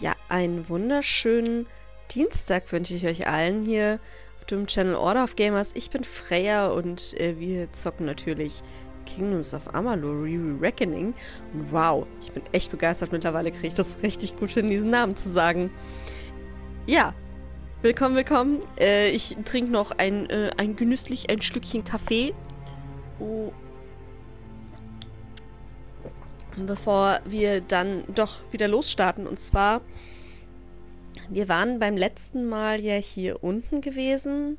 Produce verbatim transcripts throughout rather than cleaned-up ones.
Ja, einen wunderschönen Dienstag wünsche ich euch allen hier auf dem Channel Order of Gamers. Ich bin Freya und äh, wir zocken natürlich Kingdoms of Amalur Re-Reckoning. Und wow, ich bin echt begeistert. Mittlerweile kriege ich das richtig gut hin, diesen Namen zu sagen. Ja, willkommen, willkommen. Äh, ich trinke noch ein, äh, ein genüsslich ein Stückchen Kaffee. Oh. Bevor wir dann doch wieder losstarten. Und zwar, wir waren beim letzten Mal ja hier unten gewesen.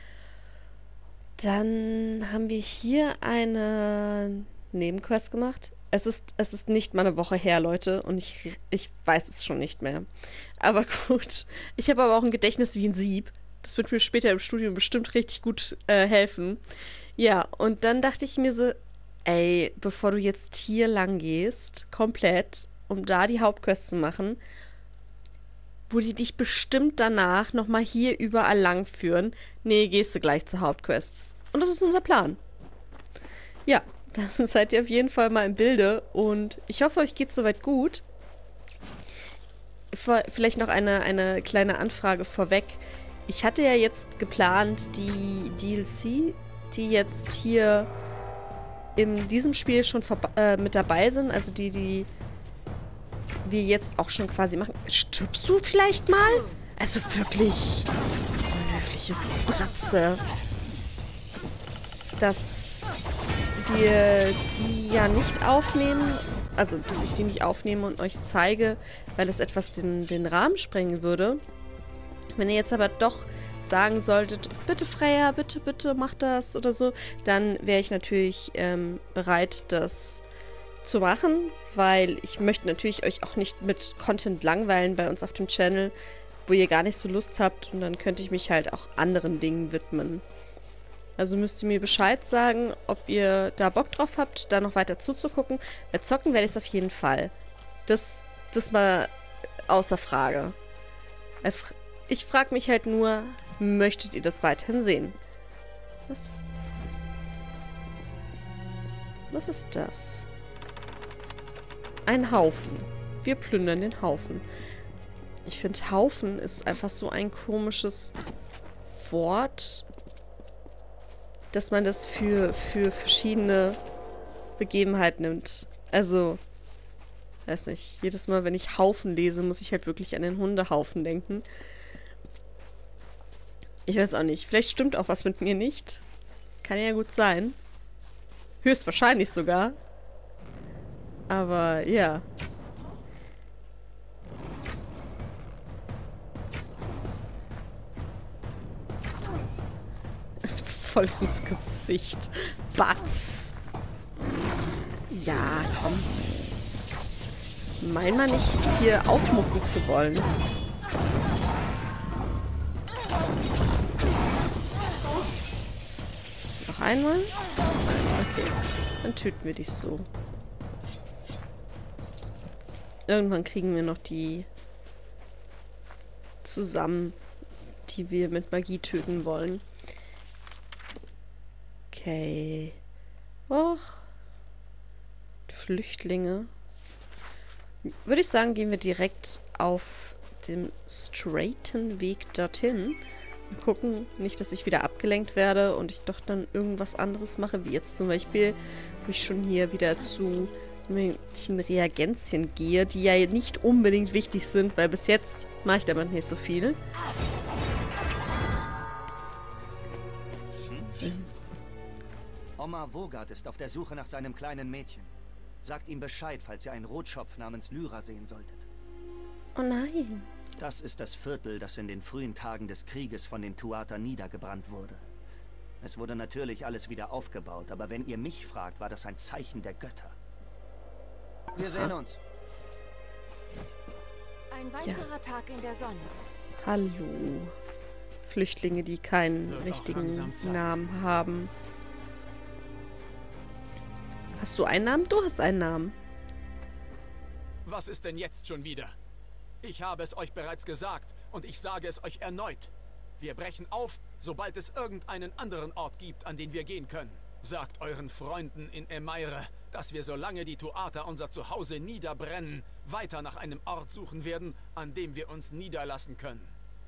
Dann haben wir hier eine Nebenquest gemacht. Es ist, es ist nicht mal eine Woche her, Leute. Und ich, ich weiß es schon nicht mehr. Aber gut. Ich habe aber auch ein Gedächtnis wie ein Sieb. Das wird mir später im Studium bestimmt richtig gut äh, helfen. Ja, und dann dachte ich mir so, ey, bevor du jetzt hier lang gehst, komplett, um da die Hauptquest zu machen, wo die dich bestimmt danach nochmal hier überall lang führen. Nee, gehst du gleich zur Hauptquest. Und das ist unser Plan. Ja, dann seid ihr auf jeden Fall mal im Bilde und ich hoffe, euch geht's soweit gut. Vielleicht noch eine, eine kleine Anfrage vorweg. Ich hatte ja jetzt geplant, die D L C, die jetzt hier in diesem Spiel schon äh, mit dabei sind, also die, die wir jetzt auch schon quasi machen. Stirbst du vielleicht mal? Also wirklich, unhöfliche Bratze. Dass wir die ja nicht aufnehmen, also dass ich die nicht aufnehme und euch zeige, weil es etwas den, den Rahmen sprengen würde. Wenn ihr jetzt aber doch sagen solltet, bitte Freya, bitte, bitte, mach das oder so, dann wäre ich natürlich ähm, bereit, das zu machen, weil ich möchte natürlich euch auch nicht mit Content langweilen bei uns auf dem Channel, wo ihr gar nicht so Lust habt und dann könnte ich mich halt auch anderen Dingen widmen. Also müsst ihr mir Bescheid sagen, ob ihr da Bock drauf habt, da noch weiter zuzugucken. Bei Zocken werde ich es auf jeden Fall. Das, das mal außer Frage. Ich frage mich halt nur, möchtet ihr das weiterhin sehen? Was, was ist das? Ein Haufen. Wir plündern den Haufen. Ich finde, Haufen ist einfach so ein komisches Wort, dass man das für, für verschiedene Begebenheiten nimmt. Also, weiß nicht, jedes Mal, wenn ich Haufen lese, muss ich halt wirklich an den Hundehaufen denken. Ich weiß auch nicht. Vielleicht stimmt auch was mit mir nicht. Kann ja gut sein. Höchstwahrscheinlich sogar. Aber ja. Voll ins Gesicht. Batz. Ja, komm. Mein mal nicht hier aufmucken zu wollen. Noch einmal? Okay. Dann töten wir dich so. Irgendwann kriegen wir noch die zusammen, die wir mit Magie töten wollen. Okay. Och. Flüchtlinge. Würde ich sagen, gehen wir direkt auf dem straighten Weg dorthin. Und gucken, nicht, dass ich wieder abgelenkt werde und ich doch dann irgendwas anderes mache, wie jetzt zum Beispiel, wo ich schon hier wieder zu irgendwelchen Reagenzien gehe, die ja nicht unbedingt wichtig sind, weil bis jetzt mache ich damit nicht so viel. Hm? Oma Vogard ist auf der Suche nach seinem kleinen Mädchen. Sagt ihm Bescheid, falls ihr einen Rotschopf namens Lyra sehen solltet. Oh nein. Das ist das Viertel, das in den frühen Tagen des Krieges von den Tuatha niedergebrannt wurde. Es wurde natürlich alles wieder aufgebaut, aber wenn ihr mich fragt, war das ein Zeichen der Götter. Wir Aha. sehen uns. Ein weiterer ja. Tag in der Sonne. Hallo. Flüchtlinge, die keinen Wird richtigen Namen haben. Hast du einen Namen? Du hast einen Namen. Was ist denn jetzt schon wieder? Ich habe es euch bereits gesagt und ich sage es euch erneut. Wir brechen auf, sobald es irgendeinen anderen Ort gibt, an den wir gehen können. Sagt euren Freunden in Emaire, dass wir, solange die Tuatha unser Zuhause niederbrennen, weiter nach einem Ort suchen werden, an dem wir uns niederlassen können.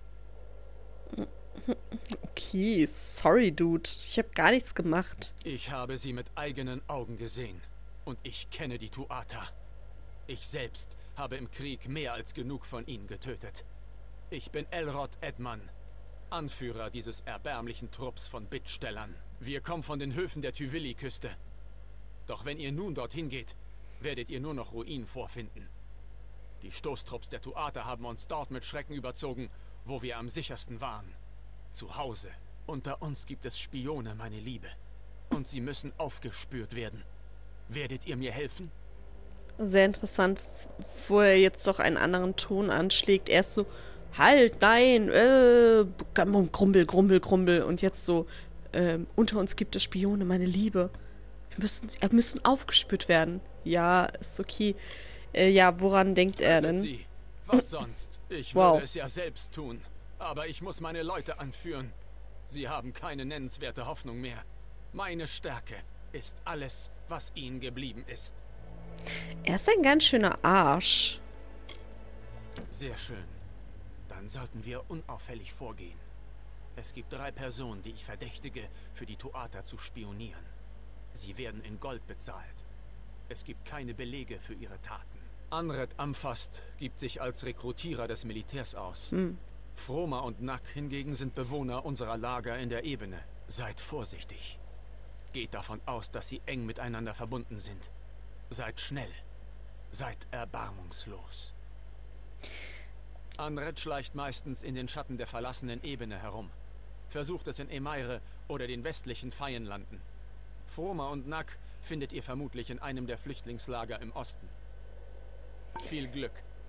Okay, sorry, Dude. Ich habe gar nichts gemacht. Ich habe sie mit eigenen Augen gesehen. Und ich kenne die Tuatha. Ich selbst habe im Krieg mehr als genug von ihnen getötet. Ich bin Elrod Edman, Anführer dieses erbärmlichen Trupps von Bittstellern. Wir kommen von den Höfen der Tyvilli-Küste. Doch wenn ihr nun dorthin geht, werdet ihr nur noch Ruinen vorfinden. Die Stoßtrupps der Tuatha haben uns dort mit Schrecken überzogen, wo wir am sichersten waren. Zu Hause. Unter uns gibt es Spione, meine Liebe. Und sie müssen aufgespürt werden. Werdet ihr mir helfen? Sehr interessant, wo er jetzt doch einen anderen Ton anschlägt. Erst so, halt, nein, äh, grumbel, grumbel, grumbel. Und jetzt so, ähm, unter uns gibt es Spione, meine Liebe. Wir müssen, wir müssen aufgespürt werden. Ja, ist okay. Äh, ja, woran denkt er denn? Sie. Was sonst? Ich Wow. würde es ja selbst tun. Aber ich muss meine Leute anführen. Sie haben keine nennenswerte Hoffnung mehr. Meine Stärke ist alles, was ihnen geblieben ist. Er ist ein ganz schöner Arsch. Sehr schön. Dann sollten wir unauffällig vorgehen. Es gibt drei Personen, die ich verdächtige, für die Tuatha zu spionieren. Sie werden in Gold bezahlt. Es gibt keine Belege für ihre Taten. Anred Amfast gibt sich als Rekrutierer des Militärs aus. Hm. Froma und Nack hingegen sind Bewohner unserer Lager in der Ebene. Seid vorsichtig. Geht davon aus, dass sie eng miteinander verbunden sind. Seid schnell. Seid erbarmungslos. Anred schleicht meistens in den Schatten der verlassenen Ebene herum. Versucht es in Emaire oder den westlichen Feienlanden. Froma und Nack findet ihr vermutlich in einem der Flüchtlingslager im Osten. Viel Glück.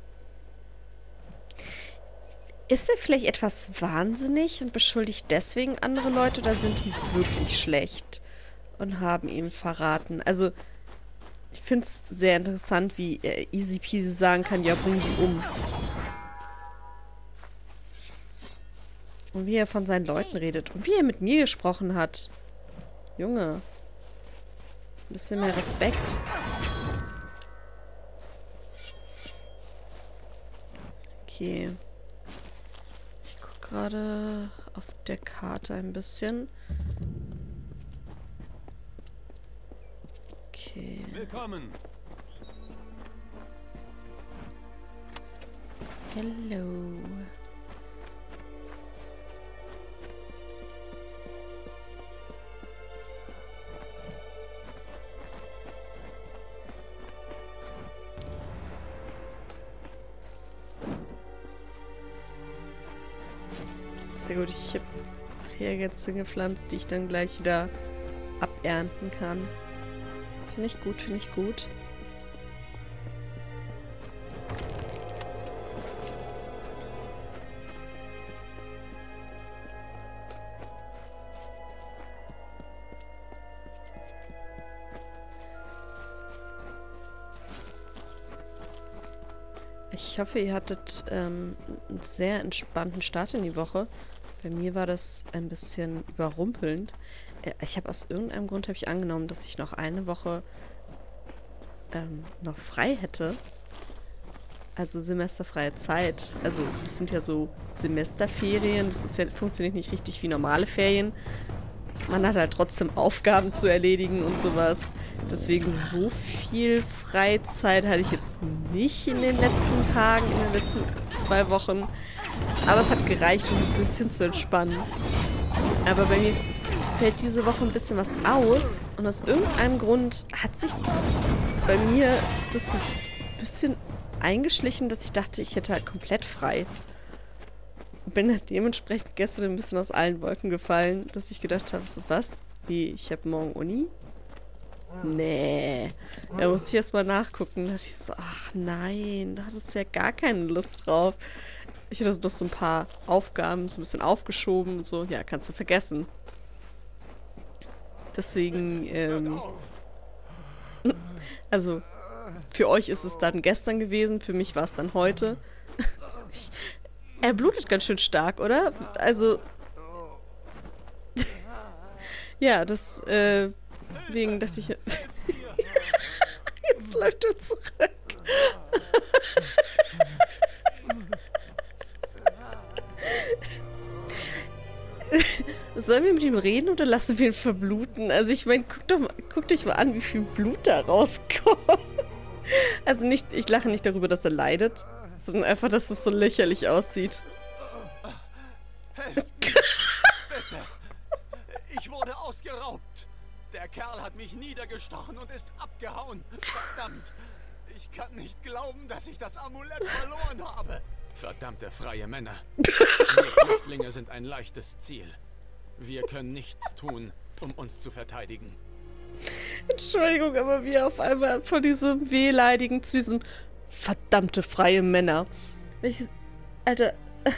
Ist er vielleicht etwas wahnsinnig und beschuldigt deswegen andere Leute, oder sind die wirklich schlecht und haben ihm verraten? Also, ich finde es sehr interessant, wie er easy peasy sagen kann, ja, bring die um. Und wie er von seinen Leuten redet. Und wie er mit mir gesprochen hat. Junge. Ein bisschen mehr Respekt. Okay. Ich gucke gerade auf der Karte ein bisschen. Okay. Willkommen. Hello. Sehr gut, ich habe Reagenzien gepflanzt, die ich dann gleich wieder abernten kann. Finde ich gut, finde ich gut. Ich hoffe, ihr hattet ähm, einen sehr entspannten Start in die Woche. Bei mir war das ein bisschen überrumpelnd. Äh, ich habe aus irgendeinem Grund habe ich angenommen, dass ich noch eine Woche ähm, noch frei hätte. Also semesterfreie Zeit. Also das sind ja so Semesterferien. Das ist ja, funktioniert nicht richtig wie normale Ferien. Man hat halt trotzdem Aufgaben zu erledigen und sowas. Deswegen so viel Freizeit hatte ich jetzt nicht in den letzten Tagen, in den letzten zwei Wochen. Aber es hat gereicht, um ein bisschen zu entspannen. Aber bei mir fällt diese Woche ein bisschen was aus. Und aus irgendeinem Grund hat sich bei mir das so ein bisschen eingeschlichen, dass ich dachte, ich hätte halt komplett frei. Bin halt dementsprechend gestern ein bisschen aus allen Wolken gefallen, dass ich gedacht habe, so was? Wie, ich habe morgen Uni? Nee. Da musste ich erst mal nachgucken. Da dachte ich so, ach nein, da hattest du ja gar keine Lust drauf. Ich hatte noch so ein paar Aufgaben so ein bisschen aufgeschoben und so. Ja, kannst du vergessen. Deswegen, ähm... also, für euch ist es dann gestern gewesen, für mich war es dann heute. ich, er blutet ganz schön stark, oder? Also... ja, das, äh... Deswegen dachte ich, jetzt läuft er zurück. Sollen wir mit ihm reden oder lassen wir ihn verbluten? Also ich meine, guckt doch mal, guckt euch mal an, wie viel Blut da rauskommt. Also nicht, ich lache nicht darüber, dass er leidet, sondern einfach, dass es so lächerlich aussieht. Helft mir, bitte! Ich wurde ausgeraubt! Der Kerl hat mich niedergestochen und ist abgehauen! Verdammt! Ich kann nicht glauben, dass ich das Amulett verloren habe! Verdammte freie Männer! Wir Flüchtlinge sind ein leichtes Ziel. Wir können nichts tun, um uns zu verteidigen. Entschuldigung, aber wie auf einmal von diesem Wehleidigen zu diesem verdammte freie Männer. Ich, Alter.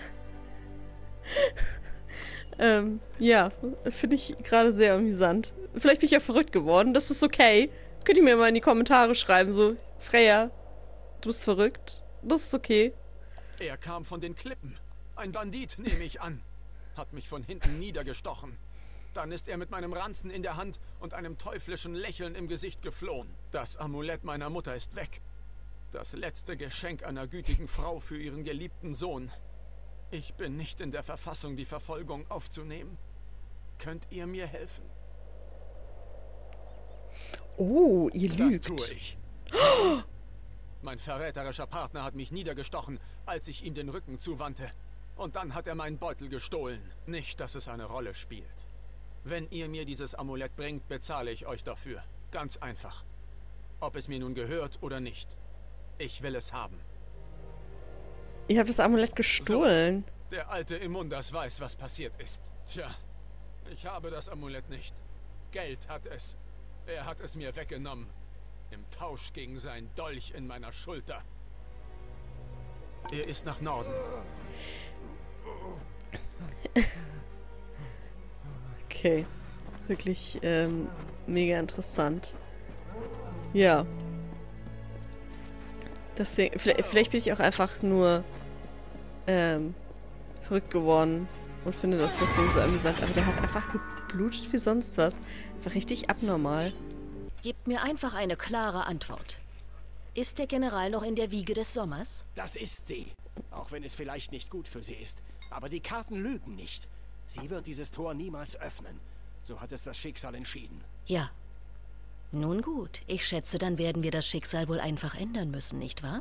ähm, ja, finde ich gerade sehr amüsant. Vielleicht bin ich ja verrückt geworden, das ist okay. Könnt ihr mir mal in die Kommentare schreiben, so, Freya, du bist verrückt, das ist okay. Er kam von den Klippen. Ein Bandit, nehme ich an. Hat mich von hinten niedergestochen. Dann ist er mit meinem Ranzen in der Hand und einem teuflischen Lächeln im Gesicht geflohen. Das Amulett meiner Mutter ist weg. Das letzte Geschenk einer gütigen Frau für ihren geliebten Sohn. Ich bin nicht in der Verfassung, die Verfolgung aufzunehmen. Könnt ihr mir helfen? Oh, ihr lügt. Das tue ich. Und mein verräterischer Partner hat mich niedergestochen, als ich ihm den Rücken zuwandte. Und dann hat er meinen Beutel gestohlen. Nicht, dass es eine Rolle spielt. Wenn ihr mir dieses Amulett bringt, bezahle ich euch dafür. Ganz einfach. Ob es mir nun gehört oder nicht. Ich will es haben. Ihr habt das Amulett gestohlen. So, der alte Immundas weiß, was passiert ist. Tja, ich habe das Amulett nicht. Geld hat es. Er hat es mir weggenommen. Im Tausch gegen sein Dolch in meiner Schulter. Er ist nach Norden. Okay. Wirklich ähm, mega interessant. Ja. Deswegen, vielleicht, vielleicht bin ich auch einfach nur ähm, verrückt geworden und finde das deswegen so amüsant. Aber der hat einfach geblutet wie sonst was. War richtig abnormal. Gebt mir einfach eine klare Antwort. Ist der General noch in der Wiege des Sommers? Das ist sie. Auch wenn es vielleicht nicht gut für sie ist. Aber die Karten lügen nicht. Sie wird dieses Tor niemals öffnen. So hat es das Schicksal entschieden. Ja. Nun gut, ich schätze, dann werden wir das Schicksal wohl einfach ändern müssen, nicht wahr?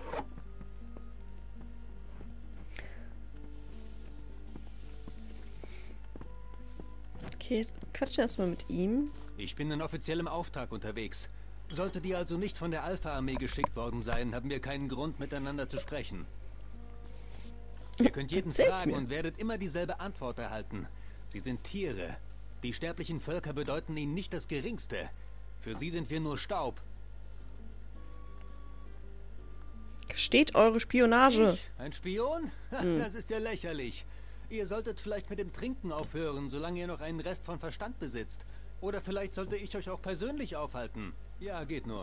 Okay, quatschen erstmal mit ihm. Ich bin in offiziellem Auftrag unterwegs. Solltet ihr also nicht von der Alpha-Armee geschickt worden sein, haben wir keinen Grund, miteinander zu sprechen. Ihr könnt jeden Erzählt fragen mir. und werdet immer dieselbe Antwort erhalten. Sie sind Tiere. Die sterblichen Völker bedeuten ihnen nicht das Geringste. Für sie sind wir nur Staub. Steht eure Spionage. Ich? Ein Spion? Ha, Hm. Das ist ja lächerlich. Ihr solltet vielleicht mit dem Trinken aufhören, solange ihr noch einen Rest von Verstand besitzt. Oder vielleicht sollte ich euch auch persönlich aufhalten. Ja, geht nur.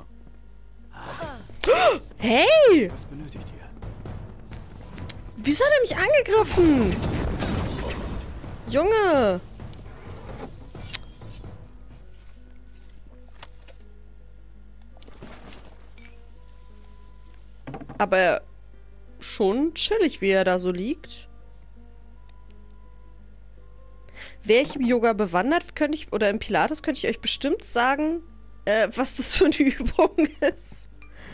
Hey! Was benötigt ihr? Wieso hat er mich angegriffen? Junge! Aber schon chillig, wie er da so liegt. Wäre ich im Yoga bewandert, könnte ich, oder im Pilates, könnte ich euch bestimmt sagen, äh, was das für eine Übung ist.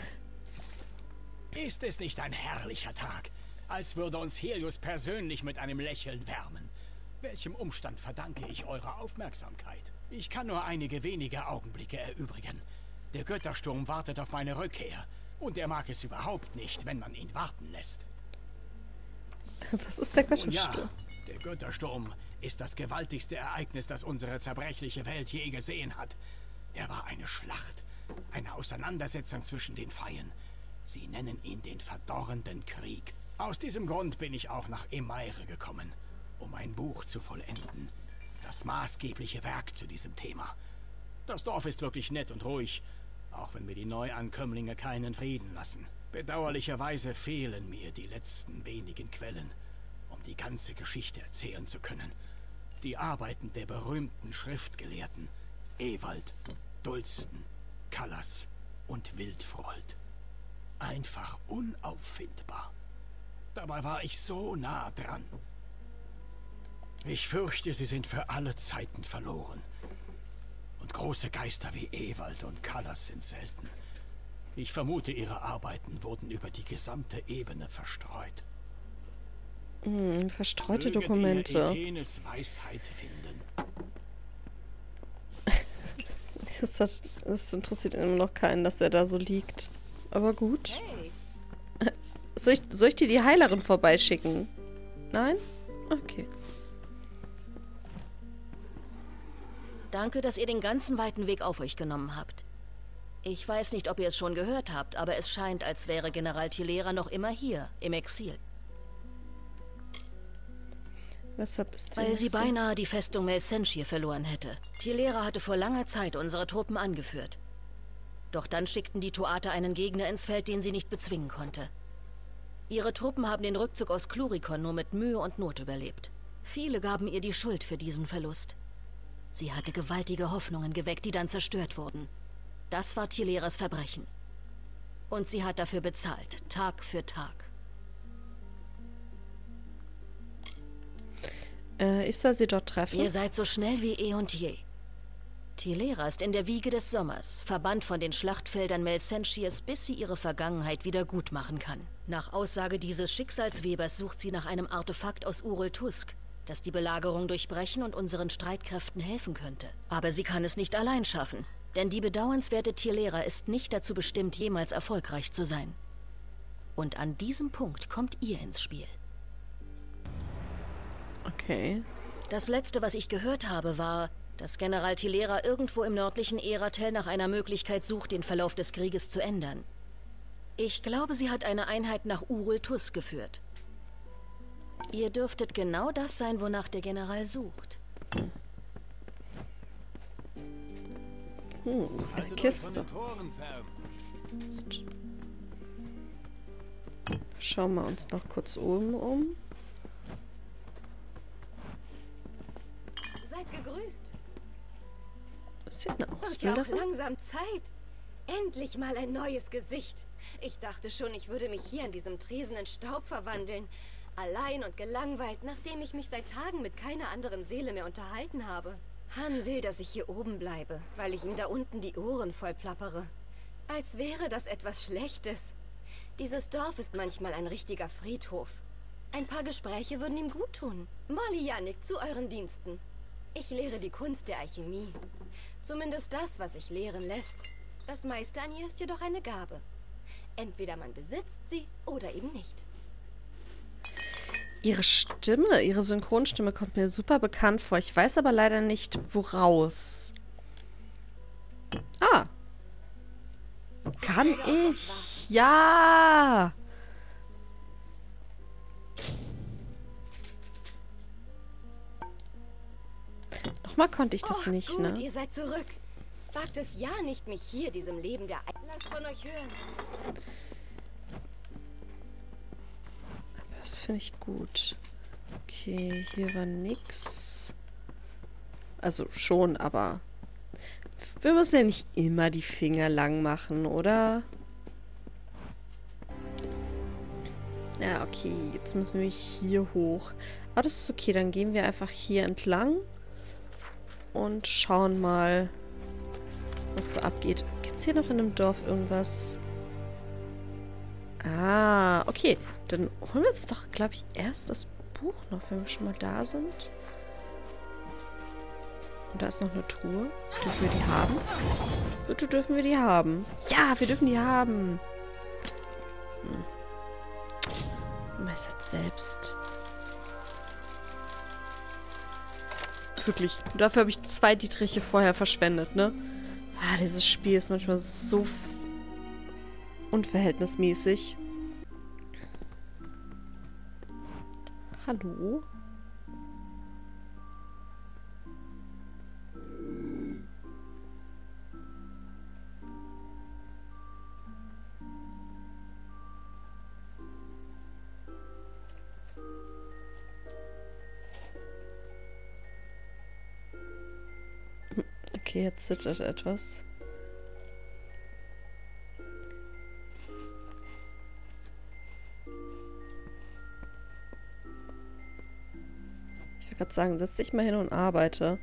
Ist es nicht ein herrlicher Tag? Als würde uns Helios persönlich mit einem Lächeln wärmen. Welchem Umstand verdanke ich eurer Aufmerksamkeit? Ich kann nur einige wenige Augenblicke erübrigen. Der Göttersturm wartet auf meine Rückkehr. Und er mag es überhaupt nicht, wenn man ihn warten lässt. Was ist der Und ja, Göttersturm? der Göttersturm ist das gewaltigste Ereignis, das unsere zerbrechliche Welt je gesehen hat. Er war eine Schlacht, eine Auseinandersetzung zwischen den Feien. Sie nennen ihn den verdorrenden Krieg. Aus diesem Grund bin ich auch nach Emaire gekommen, um ein Buch zu vollenden. Das maßgebliche Werk zu diesem Thema. Das Dorf ist wirklich nett und ruhig, auch wenn mir die Neuankömmlinge keinen Frieden lassen. Bedauerlicherweise fehlen mir die letzten wenigen Quellen, um die ganze Geschichte erzählen zu können. Die Arbeiten der berühmten Schriftgelehrten, Ewald, Dulsten, Kallas und Wildfrold. Einfach unauffindbar. Dabei war ich so nah dran. Ich fürchte, sie sind für alle Zeiten verloren. Und große Geister wie Ewald und Kallas sind selten. Ich vermute, ihre Arbeiten wurden über die gesamte Ebene verstreut. Hm, verstreute Möget Dokumente. ihr Ethenes Weisheit finden. Das, hat, das interessiert immer noch keinen, dass er da so liegt. Aber gut. Hey, Soll ich, soll ich dir die Heilerin vorbeischicken? Nein? Okay. Danke, dass ihr den ganzen weiten Weg auf euch genommen habt. Ich weiß nicht, ob ihr es schon gehört habt, aber es scheint, als wäre General Tilera noch immer hier, im Exil. Weshalb ist sie Weil nicht sie so? beinahe die Festung Melsenschir verloren hätte. Tilera hatte vor langer Zeit unsere Truppen angeführt. Doch dann schickten die Tuater einen Gegner ins Feld, den sie nicht bezwingen konnte. Ihre Truppen haben den Rückzug aus Klurikon nur mit Mühe und Not überlebt. Viele gaben ihr die Schuld für diesen Verlust. Sie hatte gewaltige Hoffnungen geweckt, die dann zerstört wurden. Das war Tileras Verbrechen. Und sie hat dafür bezahlt, Tag für Tag. Äh, ich soll sie dort treffen. Ihr seid so schnell wie eh und je. Tilera ist in der Wiege des Sommers, verbannt von den Schlachtfeldern Melsenschiers, bis sie ihre Vergangenheit wieder gut machen kann. Nach Aussage dieses Schicksalswebers sucht sie nach einem Artefakt aus Urul-Tusk, das die Belagerung durchbrechen und unseren Streitkräften helfen könnte. Aber sie kann es nicht allein schaffen, denn die bedauernswerte Tilera ist nicht dazu bestimmt, jemals erfolgreich zu sein. Und an diesem Punkt kommt ihr ins Spiel. Okay. Das Letzte, was ich gehört habe, war, dass General Tilera irgendwo im nördlichen Eratel nach einer Möglichkeit sucht, den Verlauf des Krieges zu ändern. Ich glaube, sie hat eine Einheit nach Urul-Tusk geführt. Ihr dürftet genau das sein, wonach der General sucht. Hm, eine Haltet euch von Kiste. den Toren fern. Schauen wir uns noch kurz oben um. seid gegrüßt. Ist hier eine Wird ja auch Ausbilderin? langsam Zeit. Endlich mal ein neues Gesicht. Ich dachte schon, ich würde mich hier an diesem Tresen in Staub verwandeln. Allein und gelangweilt, nachdem ich mich seit Tagen mit keiner anderen Seele mehr unterhalten habe. Han will, dass ich hier oben bleibe, weil ich ihm da unten die Ohren voll plappere. Als wäre das etwas Schlechtes. Dieses Dorf ist manchmal ein richtiger Friedhof. Ein paar Gespräche würden ihm gut tun. Molly Yannick, zu euren Diensten. Ich lehre die Kunst der Alchemie. Zumindest das, was sich lehren lässt. Das meiste an ihr ist jedoch eine Gabe. Entweder man besitzt sie oder eben nicht. Ihre Stimme, ihre Synchronstimme kommt mir super bekannt vor. Ich weiß aber leider nicht, woraus. Ah. Kann ich? Ja. Nochmal konnte ich das oh, nicht, gut, ne? ihr seid zurück. Wagt es ja nicht, mich hier, diesem Leben der... Ei- Lasst von euch hören. Das finde ich gut. Okay, hier war nix. Also schon, aber... Wir müssen ja nicht immer die Finger lang machen, oder? Ja, okay. Jetzt müssen wir hier hoch. Aber das ist okay. Dann gehen wir einfach hier entlang. Und schauen mal, was so abgeht. Gibt es hier noch in einem Dorf irgendwas? Ah, okay. Dann holen wir jetzt doch, glaube ich, erst das Buch noch, wenn wir schon mal da sind. Und da ist noch eine Truhe. Dürfen wir die haben? Bitte dürfen wir die haben. Ja, wir dürfen die haben. Hm. Meistert selbst. Wirklich. Dafür habe ich zwei Dietriche vorher verschwendet, ne? Ah, dieses Spiel ist manchmal so unverhältnismäßig. Hallo? Okay, jetzt zittert etwas. Ich will gerade sagen, setz dich mal hin und arbeite.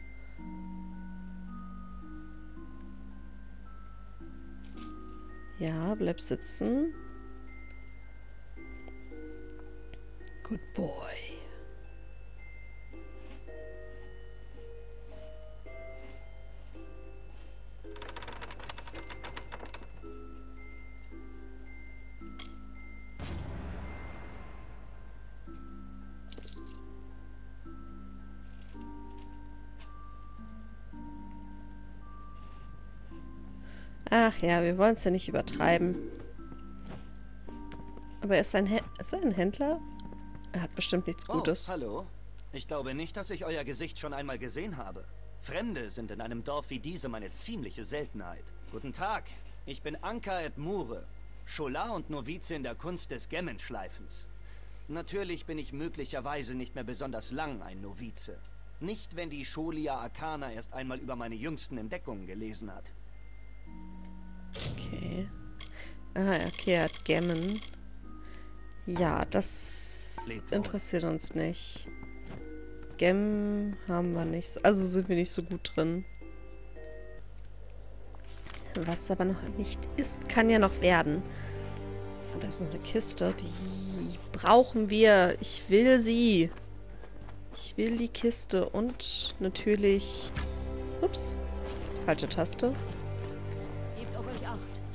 Ja, bleib sitzen. Good boy. Ach ja, wir wollen es ja nicht übertreiben. Aber er ist ein, Hä ist er ein Händler? Er hat bestimmt nichts Gutes. Oh, hallo. Ich glaube nicht, dass ich euer Gesicht schon einmal gesehen habe. Fremde sind in einem Dorf wie diesem eine ziemliche Seltenheit. Guten Tag, ich bin Anka et Mure, Scholar und Novize in der Kunst des Gemmenschleifens. Natürlich bin ich möglicherweise nicht mehr besonders lang ein Novize. Nicht, wenn die Scholia Arcana erst einmal über meine jüngsten Entdeckungen gelesen hat. Okay. Ah, okay, er hat Gemmen. Ja, das interessiert uns nicht. Gem haben wir nicht so. Also sind wir nicht so gut drin. Was aber noch nicht ist, kann ja noch werden. Und da ist noch eine Kiste. Die brauchen wir. Ich will sie. Ich will die Kiste. Und natürlich... Ups. Falsche Taste. Gebt auf euch Acht.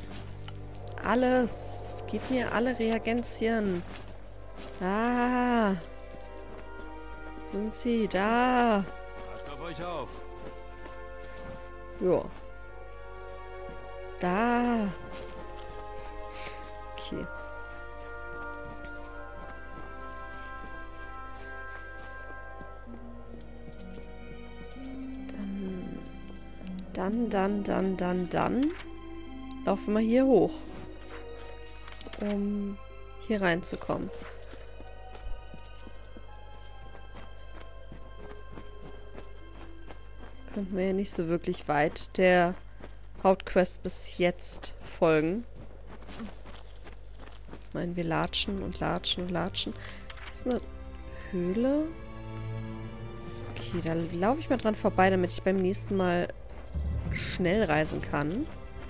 Alles. Gib mir alle Reagenzien. Ah. Sind sie da? Passt auf euch auf. Ja. Da. Okay. Dann, dann, dann, dann, dann laufen wir hier hoch, um hier reinzukommen. Konnten wir ja nicht so wirklich weit der Hauptquest bis jetzt folgen. Ich meine, wir latschen und latschen und latschen. Das ist eine Höhle. Okay, da laufe ich mal dran vorbei, damit ich beim nächsten Mal schnell reisen kann.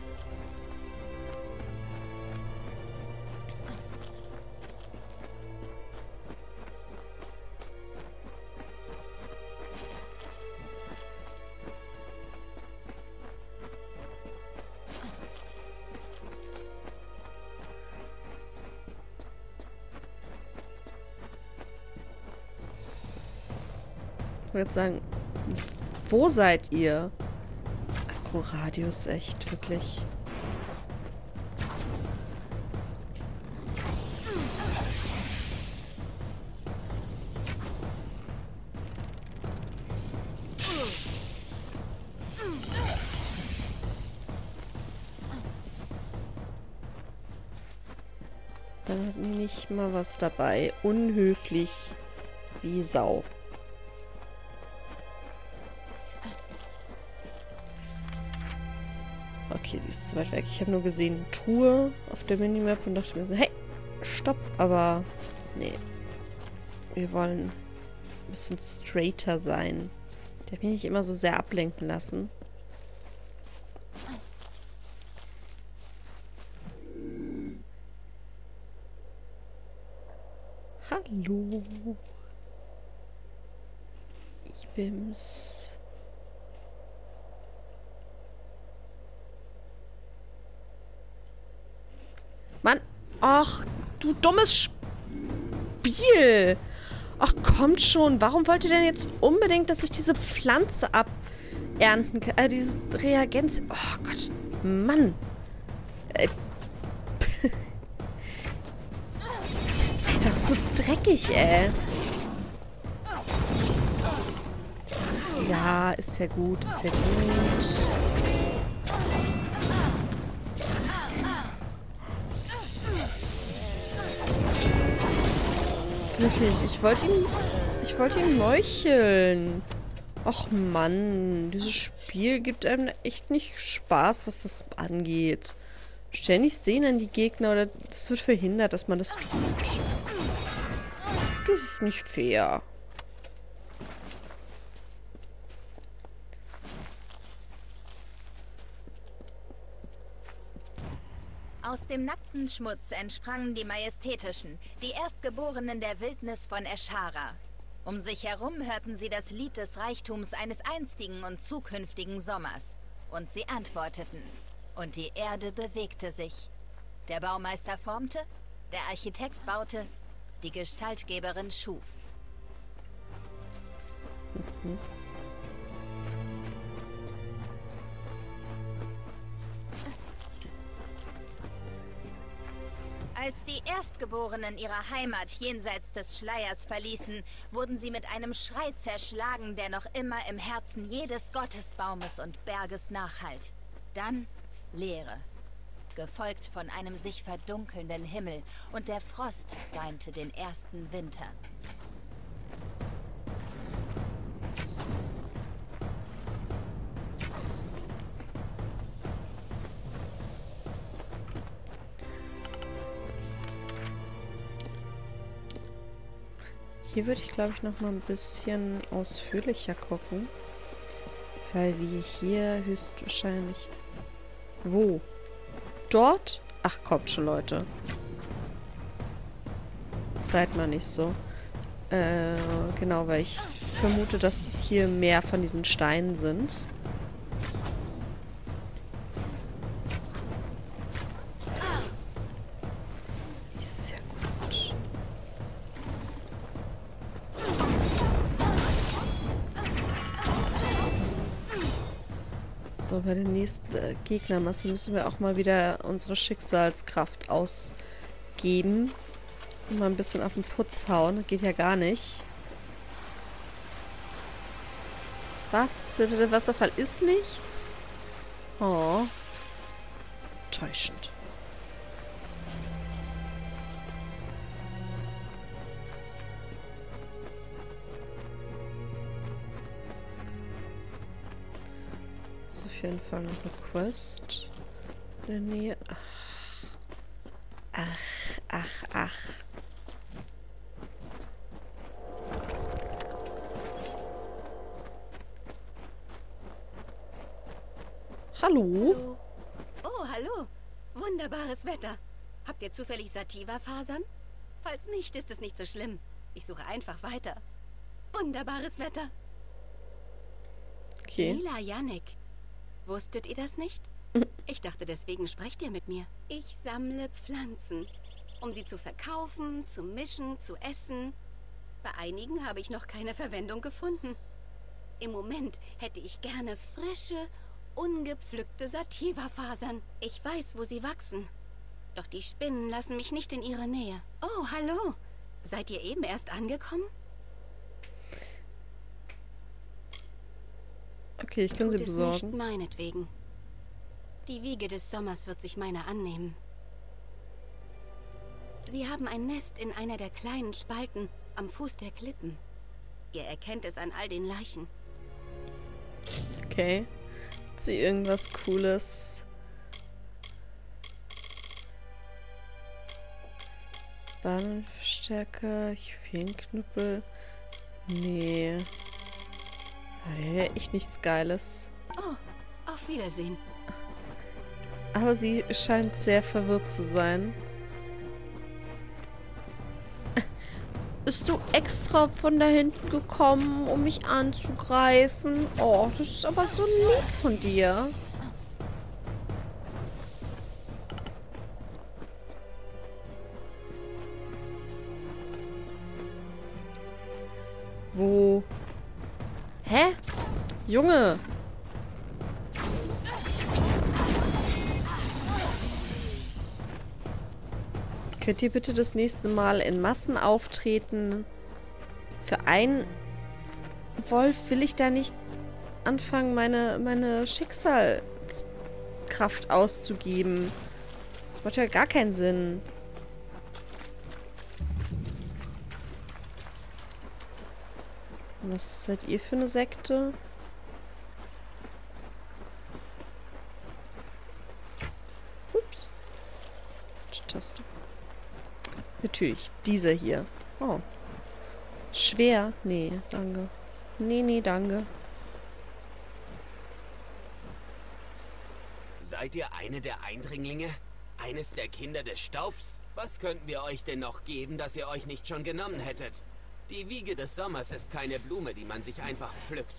Ich würde sagen, wo seid ihr? Akroradius, echt, wirklich. Dann hat nicht mal was dabei. Unhöflich wie Sau. Okay, die ist zu weit weg. Ich habe nur gesehen Tour auf der Minimap und dachte mir so, hey, stopp. Aber nee. Wir wollen ein bisschen straighter sein. Der hat mich nicht immer so sehr ablenken lassen. Hallo. Ich bin's. Mann, ach, du dummes Spiel. Ach, kommt schon. Warum wollt ihr denn jetzt unbedingt, dass ich diese Pflanze abernten kann? Äh, diese Reagenz. Oh Gott, Mann. Äh, seid doch so dreckig, ey. Ja, ist ja gut, ist ja gut. Wirklich, ich wollte ihn... Ich wollte ihn meucheln. Och Mann, dieses Spiel gibt einem echt nicht Spaß, was das angeht. Ständig sehen dann die Gegner oder das wird verhindert, dass man das tut. Das ist nicht fair. Aus dem nackten Schmutz entsprangen die Majestätischen, die Erstgeborenen der Wildnis von Eschara. Um sich herum hörten sie das Lied des Reichtums eines einstigen und zukünftigen Sommers. Und sie antworteten. Und die Erde bewegte sich. Der Baumeister formte, der Architekt baute, die Gestaltgeberin schuf. Mhm. Als die Erstgeborenen ihre Heimat jenseits des Schleiers verließen, wurden sie mit einem Schrei zerschlagen, der noch immer im Herzen jedes Gottesbaumes und Berges nachhallt. Dann Leere, gefolgt von einem sich verdunkelnden Himmel, und der Frost weinte den ersten Winter. Hier würde ich, glaube ich, noch mal ein bisschen ausführlicher gucken. Weil wir hier höchstwahrscheinlich... Wo? Dort? Ach, kommt schon, Leute. Seid mal nicht so. Äh, genau, weil ich vermute, dass hier mehr von diesen Steinen sind. Ist ja gut. So, bei der nächsten äh, Gegnermasse müssen wir auch mal wieder unsere Schicksalskraft ausgeben. Und mal ein bisschen auf den Putz hauen. Das geht ja gar nicht. Was? Der Wasserfall ist nichts? Oh. Täuschend. Ist auf jeden Fall noch eine Quest in der Nähe. Ach, ach, ach, ach. Hallo? Hallo. Oh, hallo. Wunderbares Wetter. Habt ihr zufällig Sativa-Fasern? Falls nicht, ist es nicht so schlimm. Ich suche einfach weiter. Wunderbares Wetter. Okay. Lila Yannick. Wusstet ihr das nicht? Ich dachte, deswegen sprecht ihr mit mir. Ich sammle Pflanzen, um sie zu verkaufen, zu mischen, zu essen. Bei einigen habe ich noch keine Verwendung gefunden. Im Moment hätte ich gerne frische, ungepflückte Sativa-Fasern. Ich weiß, wo sie wachsen. Doch die Spinnen lassen mich nicht in ihre Nähe. Oh, hallo. Seid ihr eben erst angekommen? Okay, ich kann sie Tut es besorgen. nicht meinetwegen. Die Wiege des Sommers wird sich meiner annehmen. Sie haben ein Nest in einer der kleinen Spalten am Fuß der Klippen. Ihr erkennt es an all den Leichen. Okay. Sie irgendwas Cooles. Bahnverstärker, Feenknüppel. Nee. Ah, der wäre echt nichts Geiles. Oh, auf Wiedersehen. Aber sie scheint sehr verwirrt zu sein. Bist du extra von da hinten gekommen, um mich anzugreifen? Oh, das ist aber so lieb von dir. Wo? Hä? Junge! Könnt ihr bitte das nächste Mal in Massen auftreten? Für einen Wolf will ich da nicht anfangen, meine, meine Schicksalskraft auszugeben. Das macht ja gar keinen Sinn. Was seid ihr für eine Sekte? Ups. Taste. Natürlich, dieser hier. Oh. Schwer? Nee, danke. Nee, nee, danke. Seid ihr eine der Eindringlinge? Eines der Kinder des Staubs? Was könnten wir euch denn noch geben, das ihr euch nicht schon genommen hättet? Die Wiege des Sommers ist keine Blume, die man sich einfach pflückt.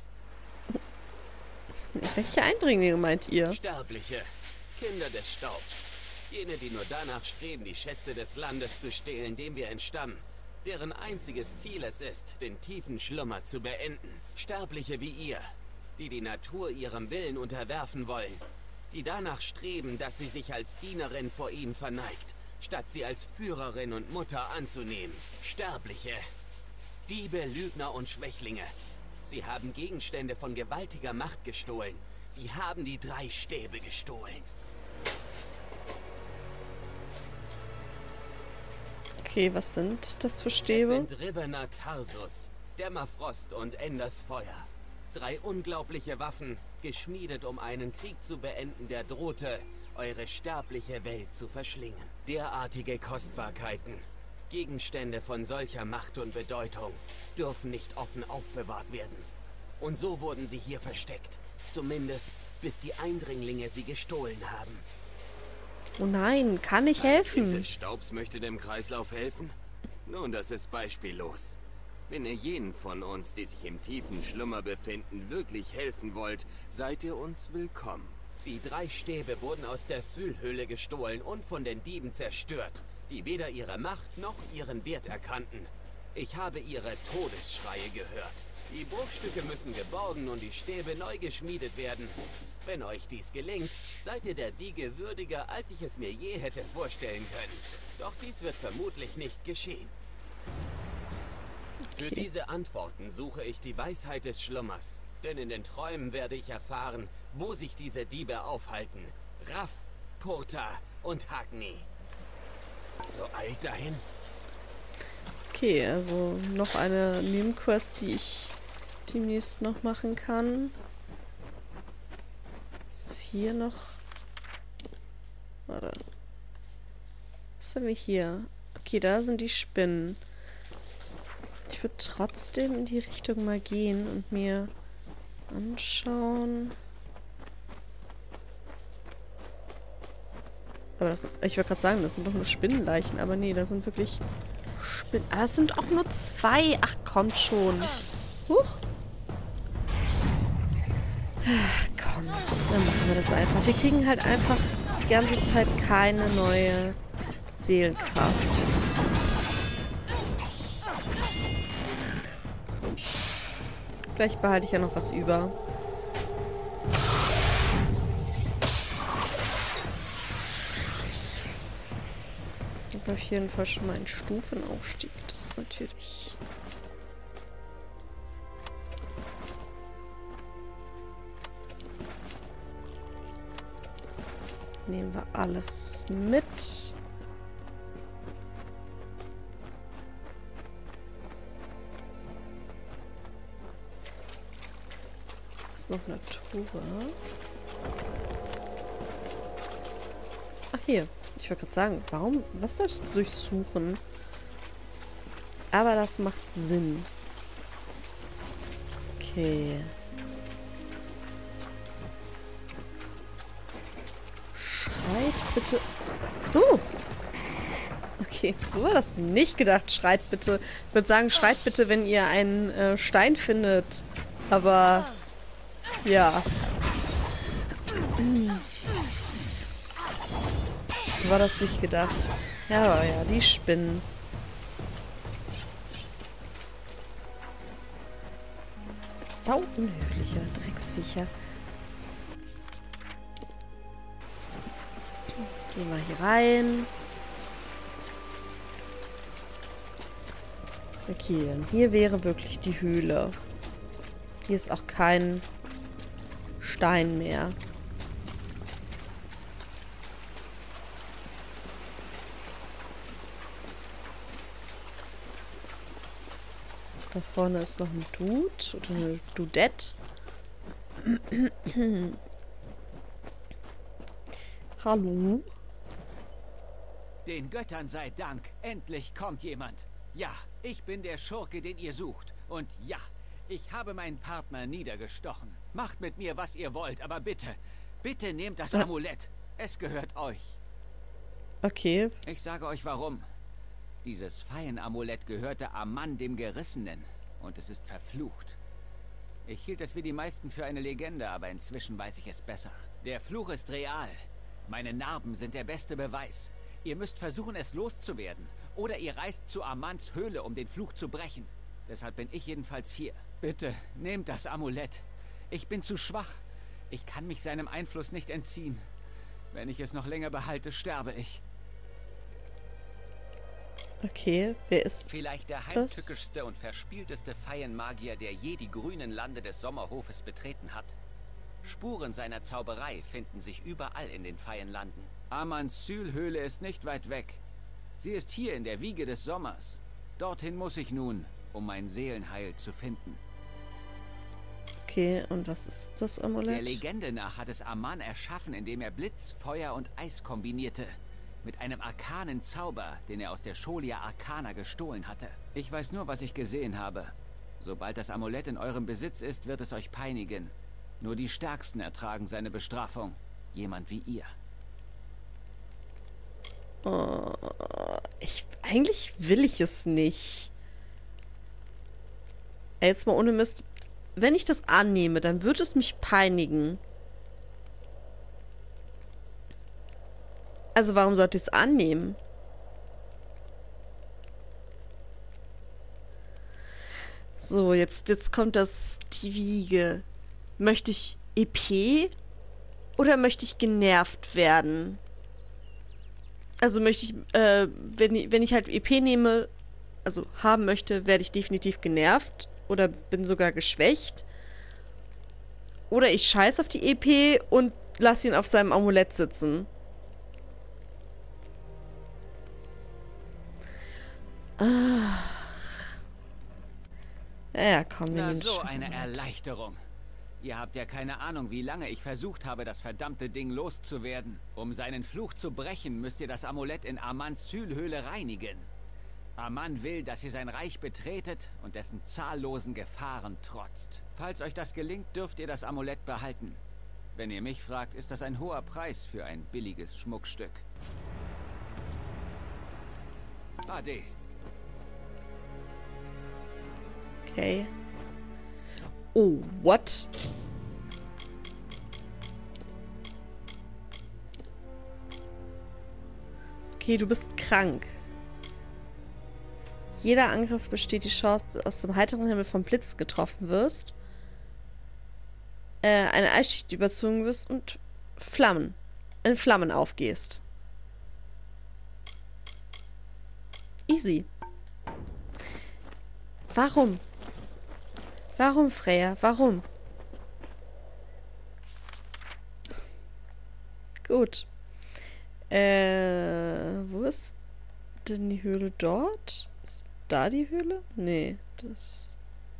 Welche Eindringlinge meint ihr? Sterbliche. Kinder des Staubs. Jene, die nur danach streben, die Schätze des Landes zu stehlen, dem wir entstammen. Deren einziges Ziel es ist, den tiefen Schlummer zu beenden. Sterbliche wie ihr, die die Natur ihrem Willen unterwerfen wollen. Die danach streben, dass sie sich als Dienerin vor ihnen verneigt, statt sie als Führerin und Mutter anzunehmen. Sterbliche. Diebe, Lügner und Schwächlinge. Sie haben Gegenstände von gewaltiger Macht gestohlen. Sie haben die drei Stäbe gestohlen. Okay, was sind das für Stäbe? Es sind Rivener Tarsus, Dämmerfrost und Enders Feuer. Drei unglaubliche Waffen, geschmiedet, um einen Krieg zu beenden, der drohte, eure sterbliche Welt zu verschlingen. Derartige Kostbarkeiten, Gegenstände von solcher Macht und Bedeutung, dürfen nicht offen aufbewahrt werden. Und so wurden sie hier versteckt, zumindest bis die Eindringlinge sie gestohlen haben. Oh nein, kann ich helfen? Ein Kind des Staubs möchte dem Kreislauf helfen? Nun, das ist beispiellos. Wenn ihr jenen von uns, die sich im tiefen Schlummer befinden, wirklich helfen wollt, seid ihr uns willkommen. Die drei Stäbe wurden aus der Sylhöhle gestohlen und von den Dieben zerstört, die weder ihre Macht noch ihren Wert erkannten. Ich habe ihre Todesschreie gehört. Die Bruchstücke müssen geborgen und die Stäbe neu geschmiedet werden. Wenn euch dies gelingt, seid ihr der Wiege würdiger, als ich es mir je hätte vorstellen können. Doch dies wird vermutlich nicht geschehen. Für diese Antworten suche ich die Weisheit des Schlummers. Denn in den Träumen werde ich erfahren, wo sich diese Diebe aufhalten. Raff, Kurta und Hagni. So eilt dahin. Okay, also noch eine Nebenquest, die ich demnächst noch machen kann. Ist hier noch... Warte. Was haben wir hier? Okay, da sind die Spinnen. Ich würde trotzdem in die Richtung mal gehen und mir anschauen. Aber das, ich wollte gerade sagen, das sind doch nur Spinnenleichen. Aber nee, da sind wirklich Spinnen. Ah, es sind auch nur zwei. Ach, kommt schon. Huch. Ach, komm. Dann machen wir das einfach. Wir kriegen halt einfach die ganze Zeit keine neue Seelenkraft. Vielleicht behalte ich ja noch was über. Ich habe auf jeden Fall schon mal einen Stufenaufstieg. Das ist natürlich... Nehmen wir alles mit. Noch eine Truhe. Ach, hier. Ich wollte gerade sagen, warum? Was soll ich durchsuchen? Aber das macht Sinn. Okay. Schreit bitte. Oh! Okay, so war das nicht gedacht. Schreit bitte. Ich würde sagen, schreit bitte, wenn ihr einen äh, Stein findet. Aber... Ja. Hm. War das nicht gedacht. Ja, aber ja, die Spinnen. Sau unhöfliche Drecksviecher. Gehen wir hier rein. Okay, dann hier wäre wirklich die Höhle. Hier ist auch kein Stein mehr. Da vorne ist noch ein Dude oder eine Dudette. Hallo? Den Göttern sei Dank, endlich kommt jemand. Ja, ich bin der Schurke, den ihr sucht. Und ja, ich habe meinen Partner niedergestochen. Macht mit mir, was ihr wollt, aber bitte, bitte nehmt das Amulett. Es gehört euch. Okay. Ich sage euch warum. Dieses Feienamulett gehörte Amman dem Gerissenen. Und es ist verflucht. Ich hielt es wie die meisten für eine Legende, aber inzwischen weiß ich es besser. Der Fluch ist real. Meine Narben sind der beste Beweis. Ihr müsst versuchen, es loszuwerden. Oder ihr reist zu Ammans Höhle, um den Fluch zu brechen. Deshalb bin ich jedenfalls hier. Bitte, nehmt das Amulett. Ich bin zu schwach. Ich kann mich seinem Einfluss nicht entziehen. Wenn ich es noch länger behalte, sterbe ich. Okay, wer ist Vielleicht der heimtückischste und verspielteste Feienmagier, der je die grünen Lande des Sommerhofes betreten hat. Spuren seiner Zauberei finden sich überall in den Feienlanden. Ammans Sylhöhle ist nicht weit weg. Sie ist hier in der Wiege des Sommers. Dorthin muss ich nun, um mein Seelenheil zu finden. Okay, und was ist das Amulett? Der Legende nach hat es Amman erschaffen, indem er Blitz, Feuer und Eis kombinierte. Mit einem arkanen Zauber, den er aus der Scholia Arcana gestohlen hatte. Ich weiß nur, was ich gesehen habe. Sobald das Amulett in eurem Besitz ist, wird es euch peinigen. Nur die Stärksten ertragen seine Bestrafung. Jemand wie ihr. Oh, ich, eigentlich will ich es nicht. Jetzt mal ohne Mist. Wenn ich das annehme, dann wird es mich peinigen. Also warum sollte ich es annehmen? So, jetzt, jetzt kommt das, die Wiege. Möchte ich E P oder möchte ich genervt werden? Also möchte ich, äh, wenn, wenn ich halt E P nehme, also haben möchte, werde ich definitiv genervt oder bin sogar geschwächt. Oder ich scheiß auf die E P und lasse ihn auf seinem Amulett sitzen. Ah. Ja, komm, wir Na, nehmen das so Scheiß eine Amulett. Erleichterung. Ihr habt ja keine Ahnung, wie lange ich versucht habe, das verdammte Ding loszuwerden. Um seinen Fluch zu brechen, müsst ihr das Amulett in Ammans Sylhöhle reinigen. Amman will, dass ihr sein Reich betretet und dessen zahllosen Gefahren trotzt. Falls euch das gelingt, dürft ihr das Amulett behalten. Wenn ihr mich fragt, ist das ein hoher Preis für ein billiges Schmuckstück. Ade. Okay. Oh, what? Okay, du bist krank. Jeder Angriff besteht die Chance, dass du aus dem heiteren Himmel vom Blitz getroffen wirst, äh, eine Eisschicht überzogen wirst und Flammen, in Flammen aufgehst. Easy. Warum? Warum, Freya? Warum? Gut. Äh, wo ist denn die Höhle dort? Ist da die Höhle? Nee, das...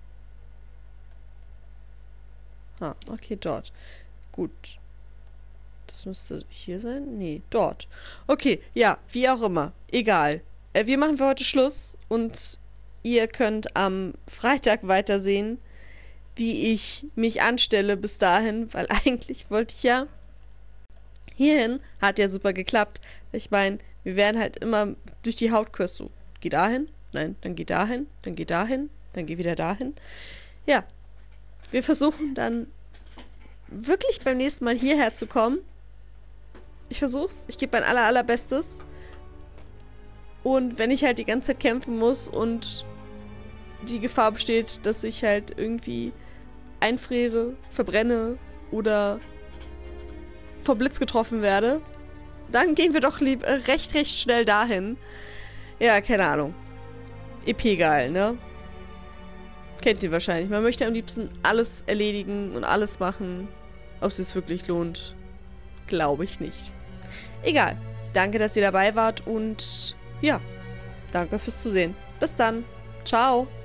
Ah, okay, dort. Gut. Das müsste hier sein? Nee, dort. Okay, ja, wie auch immer. Egal. Äh, wir machen für heute Schluss und ihr könnt am Freitag weitersehen, wie ich mich anstelle bis dahin, weil eigentlich wollte ich ja hierhin, hat ja super geklappt. Ich meine, wir werden halt immer durch die Hauptquest so, geh dahin, nein, dann geh dahin, dann geh dahin, dann geh wieder dahin. Ja, wir versuchen dann wirklich beim nächsten Mal hierher zu kommen. Ich versuch's, ich gebe mein aller allerbestes. Und wenn ich halt die ganze Zeit kämpfen muss und die Gefahr besteht, dass ich halt irgendwie einfriere, verbrenne oder vom Blitz getroffen werde, dann gehen wir doch lieb, äh, recht, recht schnell dahin. Ja, keine Ahnung. E P geil, ne? Kennt ihr wahrscheinlich. Man möchte am liebsten alles erledigen und alles machen. Ob es sich wirklich lohnt, glaube ich nicht. Egal. Danke, dass ihr dabei wart und ja, danke fürs Zusehen. Bis dann. Ciao.